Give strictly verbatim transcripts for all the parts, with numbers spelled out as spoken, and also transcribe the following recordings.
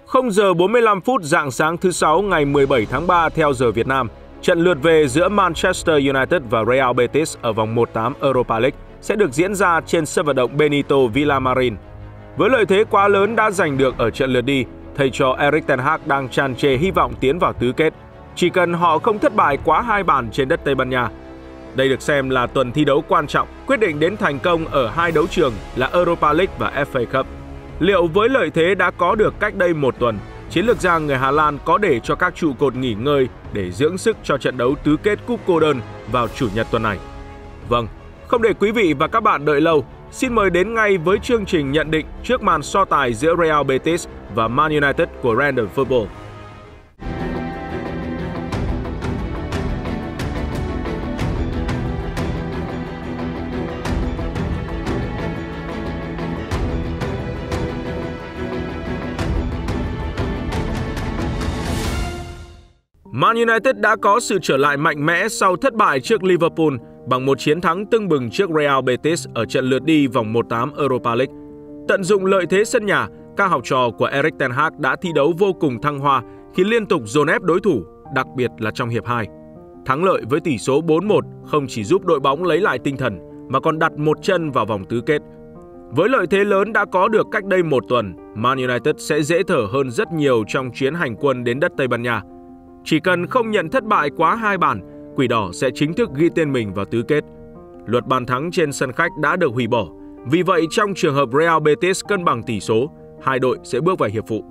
không giờ bốn mươi lăm phút rạng sáng thứ Sáu ngày mười bảy tháng ba theo giờ Việt Nam, trận lượt về giữa Manchester United và Real Betis ở vòng một tám Europa League sẽ được diễn ra trên sân vận động Benito Villamarin. Với lợi thế quá lớn đã giành được ở trận lượt đi, thầy trò Erik ten Hag đang tràn trề hy vọng tiến vào tứ kết. Chỉ cần họ không thất bại quá hai bàn trên đất Tây Ban Nha. Đây được xem là tuần thi đấu quan trọng, quyết định đến thành công ở hai đấu trường là Europa League và ép a Cup. Liệu với lợi thế đã có được cách đây một tuần, chiến lược gia người Hà Lan có để cho các trụ cột nghỉ ngơi để dưỡng sức cho trận đấu tứ kết cúp cô đơn vào Chủ nhật tuần này? Vâng, không để quý vị và các bạn đợi lâu, xin mời đến ngay với chương trình nhận định trước màn so tài giữa Real Betis và Man United của Random Football. Man United đã có sự trở lại mạnh mẽ sau thất bại trước Liverpool bằng một chiến thắng tưng bừng trước Real Betis ở trận lượt đi vòng một tám Europa League. Tận dụng lợi thế sân nhà, các học trò của Erik ten Hag đã thi đấu vô cùng thăng hoa khi liên tục dồn ép đối thủ, đặc biệt là trong hiệp hai. Thắng lợi với tỷ số bốn một không chỉ giúp đội bóng lấy lại tinh thần mà còn đặt một chân vào vòng tứ kết. Với lợi thế lớn đã có được cách đây một tuần, Man United sẽ dễ thở hơn rất nhiều trong chuyến hành quân đến đất Tây Ban Nha. Chỉ cần không nhận thất bại quá hai bàn, Quỷ Đỏ sẽ chính thức ghi tên mình vào tứ kết. Luật bàn thắng trên sân khách đã được hủy bỏ. Vì vậy, trong trường hợp Real Betis cân bằng tỷ số, hai đội sẽ bước vào hiệp phụ.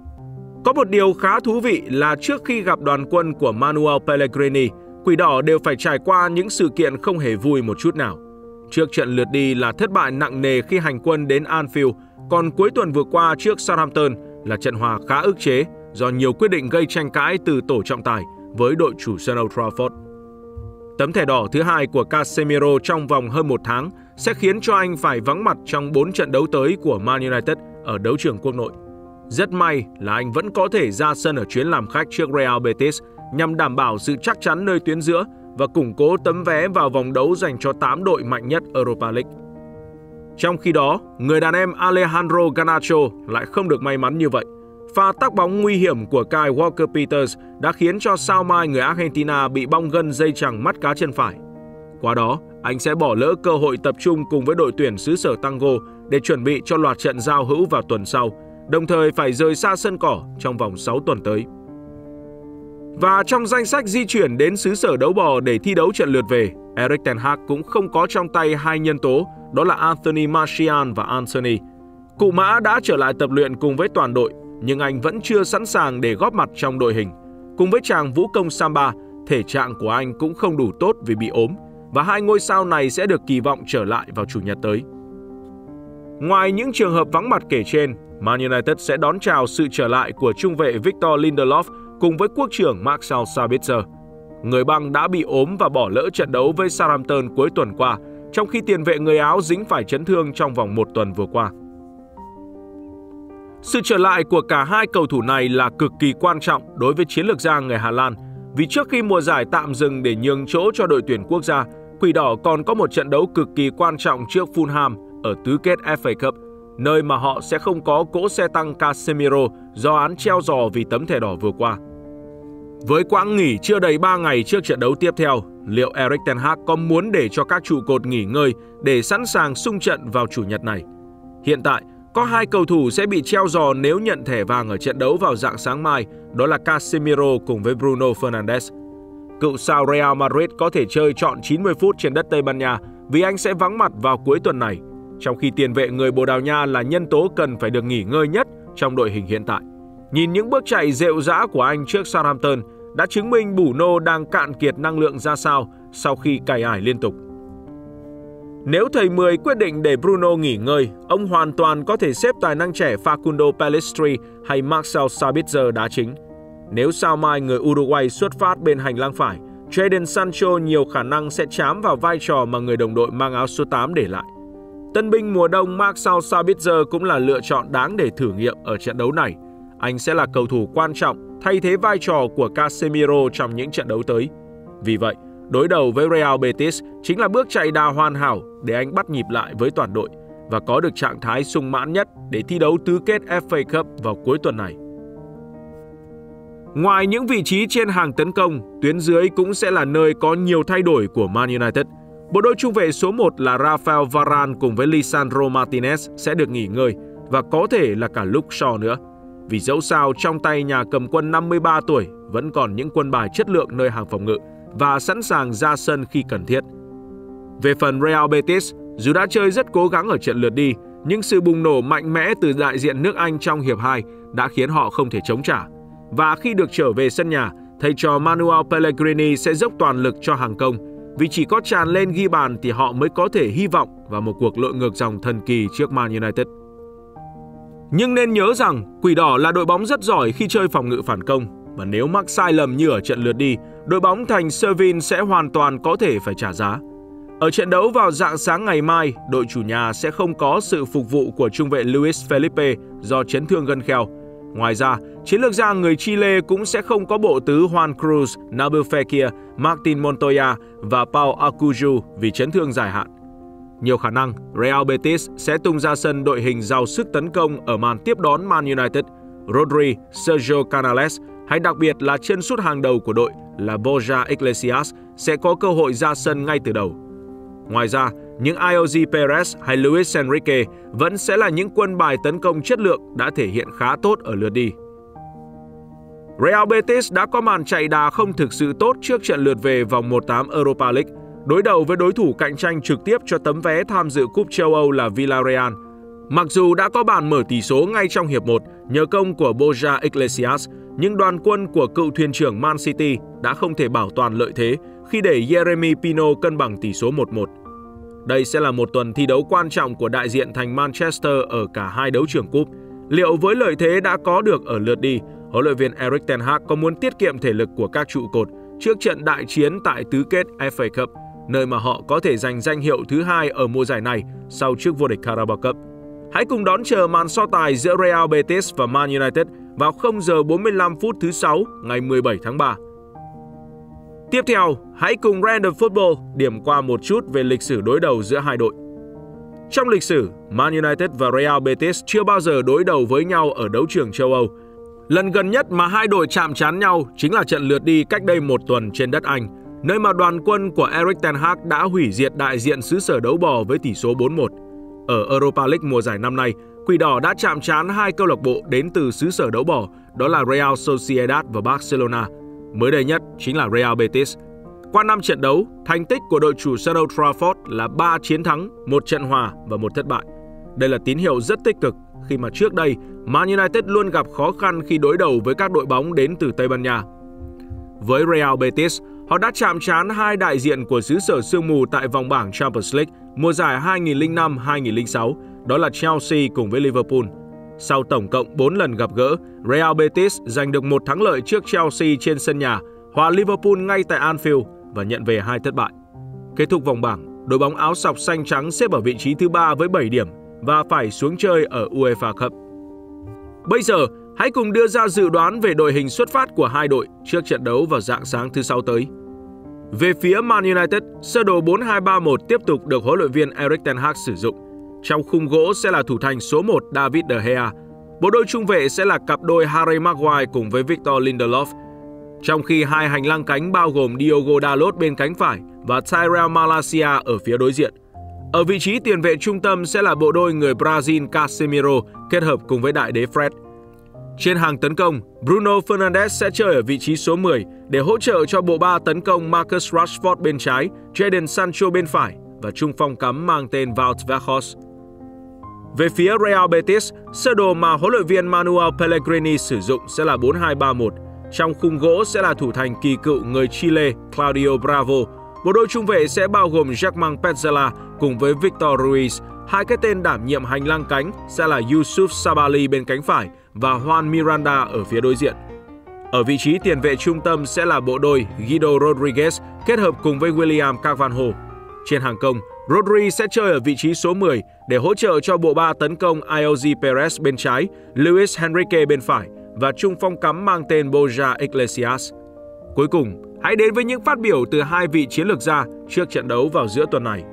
Có một điều khá thú vị là trước khi gặp đoàn quân của Manuel Pellegrini, Quỷ Đỏ đều phải trải qua những sự kiện không hề vui một chút nào. Trước trận lượt đi là thất bại nặng nề khi hành quân đến Anfield, còn cuối tuần vừa qua trước Southampton là trận hòa khá ức chế do nhiều quyết định gây tranh cãi từ tổ trọng tài với đội chủ sân Old Trafford. Tấm thẻ đỏ thứ hai của Casemiro trong vòng hơn một tháng sẽ khiến cho anh phải vắng mặt trong bốn trận đấu tới của Man United ở đấu trường quốc nội. Rất may là anh vẫn có thể ra sân ở chuyến làm khách trước Real Betis nhằm đảm bảo sự chắc chắn nơi tuyến giữa và củng cố tấm vé vào vòng đấu dành cho tám đội mạnh nhất Europa League. Trong khi đó, người đàn em Alejandro Garnacho lại không được may mắn như vậy. Pha tác bóng nguy hiểm của Kyle Walker-Peters đã khiến cho sao mai người Argentina bị bong gân dây chằng mắt cá chân phải. Qua đó, anh sẽ bỏ lỡ cơ hội tập trung cùng với đội tuyển xứ sở Tango để chuẩn bị cho loạt trận giao hữu vào tuần sau, đồng thời phải rời xa sân cỏ trong vòng sáu tuần tới. Và trong danh sách di chuyển đến xứ sở đấu bò để thi đấu trận lượt về, Erik ten Hag cũng không có trong tay hai nhân tố, đó là Anthony Martial và Antony. Cụ Mã đã trở lại tập luyện cùng với toàn đội, nhưng anh vẫn chưa sẵn sàng để góp mặt trong đội hình. Cùng với chàng vũ công Samba, thể trạng của anh cũng không đủ tốt vì bị ốm, và hai ngôi sao này sẽ được kỳ vọng trở lại vào Chủ nhật tới. Ngoài những trường hợp vắng mặt kể trên, Man United sẽ đón chào sự trở lại của trung vệ Victor Lindelof cùng với quốc trưởng Marcel Sabitzer. Người băng đã bị ốm và bỏ lỡ trận đấu với Southampton cuối tuần qua, trong khi tiền vệ người Áo dính phải chấn thương trong vòng một tuần vừa qua. Sự trở lại của cả hai cầu thủ này là cực kỳ quan trọng đối với chiến lược gia người Hà Lan, vì trước khi mùa giải tạm dừng để nhường chỗ cho đội tuyển quốc gia, Quỷ Đỏ còn có một trận đấu cực kỳ quan trọng trước Fulham ở tứ kết ép a Cup, nơi mà họ sẽ không có cỗ xe tăng Casemiro do án treo giò vì tấm thẻ đỏ vừa qua. Với quãng nghỉ chưa đầy ba ngày trước trận đấu tiếp theo, liệu Erik ten Hag có muốn để cho các trụ cột nghỉ ngơi để sẵn sàng xung trận vào Chủ nhật này? Hiện tại, có hai cầu thủ sẽ bị treo giò nếu nhận thẻ vàng ở trận đấu vào rạng sáng mai, đó là Casemiro cùng với Bruno Fernandes. Cựu sao Real Madrid có thể chơi trọn chín mươi phút trên đất Tây Ban Nha vì anh sẽ vắng mặt vào cuối tuần này, trong khi tiền vệ người Bồ Đào Nha là nhân tố cần phải được nghỉ ngơi nhất trong đội hình hiện tại. Nhìn những bước chạy rệu rã của anh trước Southampton đã chứng minh Bruno đang cạn kiệt năng lượng ra sao sau khi cày ải liên tục. Nếu thầy Mười quyết định để Bruno nghỉ ngơi, ông hoàn toàn có thể xếp tài năng trẻ Facundo Pellistri hay Marcel Sabitzer đá chính. Nếu sao mai người Uruguay xuất phát bên hành lang phải, Jadon Sancho nhiều khả năng sẽ chám vào vai trò mà người đồng đội mang áo số tám để lại. Tân binh mùa đông Marcel Sabitzer cũng là lựa chọn đáng để thử nghiệm ở trận đấu này. Anh sẽ là cầu thủ quan trọng thay thế vai trò của Casemiro trong những trận đấu tới. Vì vậy, đối đầu với Real Betis chính là bước chạy đà hoàn hảo để anh bắt nhịp lại với toàn đội và có được trạng thái sung mãn nhất để thi đấu tứ kết ép a Cup vào cuối tuần này. Ngoài những vị trí trên hàng tấn công, tuyến dưới cũng sẽ là nơi có nhiều thay đổi của Man United. Bộ đôi trung vệ số một là Rafael Varane cùng với Lisandro Martinez sẽ được nghỉ ngơi và có thể là cả Luke Shaw nữa. Vì dẫu sao trong tay nhà cầm quân năm mươi ba tuổi vẫn còn những quân bài chất lượng nơi hàng phòng ngự và sẵn sàng ra sân khi cần thiết. Về phần Real Betis, dù đã chơi rất cố gắng ở trận lượt đi, nhưng sự bùng nổ mạnh mẽ từ đại diện nước Anh trong hiệp hai đã khiến họ không thể chống trả. Và khi được trở về sân nhà, thầy trò Manuel Pellegrini sẽ dốc toàn lực cho hàng công, vì chỉ có tràn lên ghi bàn thì họ mới có thể hy vọng vào một cuộc lội ngược dòng thần kỳ trước Man United. Nhưng nên nhớ rằng, Quỷ Đỏ là đội bóng rất giỏi khi chơi phòng ngự phản công, và nếu mắc sai lầm như ở trận lượt đi, đội bóng thành Sevilla sẽ hoàn toàn có thể phải trả giá. Ở trận đấu vào rạng sáng ngày mai, đội chủ nhà sẽ không có sự phục vụ của trung vệ Luis Felipe do chấn thương gân kheo. Ngoài ra, chiến lược gia người Chile cũng sẽ không có bộ tứ Juan Cruz, Nabil Fekir, Martin Montoya và Pau Acuju vì chấn thương dài hạn. Nhiều khả năng, Real Betis sẽ tung ra sân đội hình giàu sức tấn công ở màn tiếp đón Man United. Rodri, Sergio Canales hay đặc biệt là chân sút hàng đầu của đội là Borja Iglesias sẽ có cơ hội ra sân ngay từ đầu. Ngoài ra, những Ayoze Perez hay Luis Enrique vẫn sẽ là những quân bài tấn công chất lượng đã thể hiện khá tốt ở lượt đi. Real Betis đã có màn chạy đà không thực sự tốt trước trận lượt về vòng một tám Europa League, đối đầu với đối thủ cạnh tranh trực tiếp cho tấm vé tham dự Cúp châu Âu là Villarreal. Mặc dù đã có bàn mở tỷ số ngay trong hiệp một nhờ công của Borja Iglesias, nhưng đoàn quân của cựu thuyền trưởng Man City đã không thể bảo toàn lợi thế khi để Yeremy Pino cân bằng tỷ số một một. Đây sẽ là một tuần thi đấu quan trọng của đại diện thành Manchester ở cả hai đấu trường cúp. Liệu với lợi thế đã có được ở lượt đi, huấn luyện viên Erik ten Hag có muốn tiết kiệm thể lực của các trụ cột trước trận đại chiến tại tứ kết ép a Cup, nơi mà họ có thể giành danh hiệu thứ hai ở mùa giải này sau chức vô địch Carabao Cup? Hãy cùng đón chờ màn so tài giữa Real Betis và Man United vào không giờ bốn mươi lăm phút thứ sáu ngày mười bảy tháng ba. Tiếp theo, hãy cùng Random Football điểm qua một chút về lịch sử đối đầu giữa hai đội. Trong lịch sử, Man United và Real Betis chưa bao giờ đối đầu với nhau ở đấu trường châu Âu. Lần gần nhất mà hai đội chạm trán nhau chính là trận lượt đi cách đây một tuần trên đất Anh, nơi mà đoàn quân của Erik ten Hag đã hủy diệt đại diện xứ sở đấu bò với tỷ số bốn một. Ở Europa League mùa giải năm nay, Quỷ Đỏ đã chạm trán hai câu lạc bộ đến từ xứ sở đấu bò, đó là Real Sociedad và Barcelona. Mới đây nhất chính là Real Betis. Qua năm trận đấu, thành tích của đội chủ sân Old Trafford là ba chiến thắng, một trận hòa và một thất bại. Đây là tín hiệu rất tích cực khi mà trước đây Man United luôn gặp khó khăn khi đối đầu với các đội bóng đến từ Tây Ban Nha. Với Real Betis, họ đã chạm trán hai đại diện của xứ sở sương mù tại vòng bảng Champions League mùa giải hai nghìn lẻ năm hai nghìn lẻ sáu, đó là Chelsea cùng với Liverpool. Sau tổng cộng bốn lần gặp gỡ, Real Betis giành được một thắng lợi trước Chelsea trên sân nhà, hòa Liverpool ngay tại Anfield và nhận về hai thất bại. Kết thúc vòng bảng, đội bóng áo sọc xanh trắng xếp ở vị trí thứ ba với bảy điểm và phải xuống chơi ở UEFA Cup. Bây giờ, hãy cùng đưa ra dự đoán về đội hình xuất phát của hai đội trước trận đấu vào rạng sáng thứ Sáu tới. Về phía Man United, sơ đồ bốn hai ba một tiếp tục được huấn luyện viên Erik ten Hag sử dụng. Trong khung gỗ sẽ là thủ thành số một David De Gea. Bộ đôi trung vệ sẽ là cặp đôi Harry Maguire cùng với Victor Lindelof. Trong khi hai hành lang cánh bao gồm Diogo Dalot bên cánh phải và Tyrell Malacia ở phía đối diện. Ở vị trí tiền vệ trung tâm sẽ là bộ đôi người Brazil Casemiro kết hợp cùng với đại đế Fred. Trên hàng tấn công, Bruno Fernandes sẽ chơi ở vị trí số mười để hỗ trợ cho bộ ba tấn công Marcus Rashford bên trái, Jadon Sancho bên phải và trung phong cắm mang tên Wout Weghorst. Về phía Real Betis, sơ đồ mà huấn luyện viên Manuel Pellegrini sử dụng sẽ là bốn hai ba một. Trong khung gỗ sẽ là thủ thành kỳ cựu người Chile Claudio Bravo. Bộ đôi trung vệ sẽ bao gồm Germán Petzela cùng với Victor Ruiz. Hai cái tên đảm nhiệm hành lang cánh sẽ là Yusuf Sabali bên cánh phải và Juan Miranda ở phía đối diện. Ở vị trí tiền vệ trung tâm sẽ là bộ đôi Guido Rodriguez kết hợp cùng với William Carvalho. Trên hàng công, Rodri sẽ chơi ở vị trí số mười để hỗ trợ cho bộ ba tấn công Ayoze Perez bên trái, Luis Enrique bên phải và trung phong cắm mang tên Borja Iglesias. Cuối cùng, hãy đến với những phát biểu từ hai vị chiến lược gia trước trận đấu vào giữa tuần này.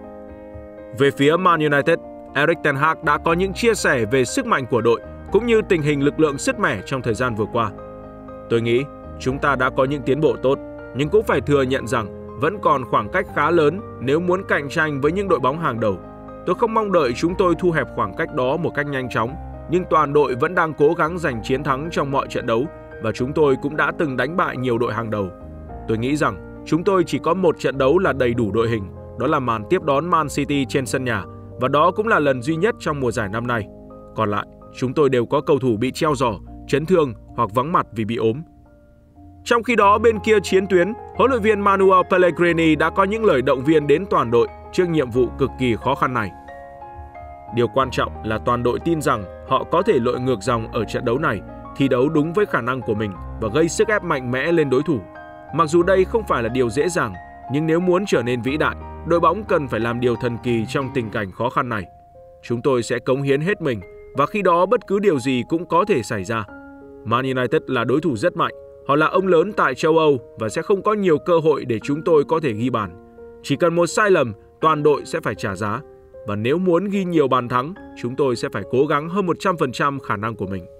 Về phía Man United, Erik ten Hag đã có những chia sẻ về sức mạnh của đội cũng như tình hình lực lượng sứt mẻ trong thời gian vừa qua. Tôi nghĩ, Chúng ta đã có những tiến bộ tốt, nhưng cũng phải thừa nhận rằng vẫn còn khoảng cách khá lớn nếu muốn cạnh tranh với những đội bóng hàng đầu. Tôi không mong đợi chúng tôi thu hẹp khoảng cách đó một cách nhanh chóng, nhưng toàn đội vẫn đang cố gắng giành chiến thắng trong mọi trận đấu và chúng tôi cũng đã từng đánh bại nhiều đội hàng đầu. Tôi nghĩ rằng chúng tôi chỉ có một trận đấu là đầy đủ đội hình, đó là màn tiếp đón Man City trên sân nhà, và đó cũng là lần duy nhất trong mùa giải năm nay. Còn lại, chúng tôi đều có cầu thủ bị treo giò, chấn thương hoặc vắng mặt vì bị ốm. Trong khi đó, bên kia chiến tuyến, huấn luyện viên Manuel Pellegrini đã có những lời động viên đến toàn đội trước nhiệm vụ cực kỳ khó khăn này. Điều quan trọng là toàn đội tin rằng họ có thể lội ngược dòng ở trận đấu này, thi đấu đúng với khả năng của mình và gây sức ép mạnh mẽ lên đối thủ. Mặc dù đây không phải là điều dễ dàng, nhưng nếu muốn trở nên vĩ đại, đội bóng cần phải làm điều thần kỳ trong tình cảnh khó khăn này. Chúng tôi sẽ cống hiến hết mình và khi đó bất cứ điều gì cũng có thể xảy ra. Man United là đối thủ rất mạnh, họ là ông lớn tại châu Âu và sẽ không có nhiều cơ hội để chúng tôi có thể ghi bàn. Chỉ cần một sai lầm, toàn đội sẽ phải trả giá. Và nếu muốn ghi nhiều bàn thắng, chúng tôi sẽ phải cố gắng hơn một trăm phần trăm khả năng của mình.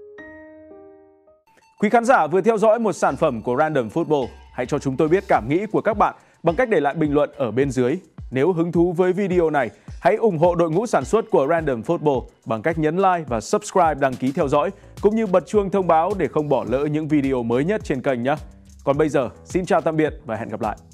Quý khán giả vừa theo dõi một sản phẩm của Random Football. Hãy cho chúng tôi biết cảm nghĩ của các bạn bằng cách để lại bình luận ở bên dưới. Nếu hứng thú với video này, hãy ủng hộ đội ngũ sản xuất của Random Football bằng cách nhấn like và subscribe đăng ký theo dõi, cũng như bật chuông thông báo để không bỏ lỡ những video mới nhất trên kênh nhé. Còn bây giờ, xin chào tạm biệt và hẹn gặp lại.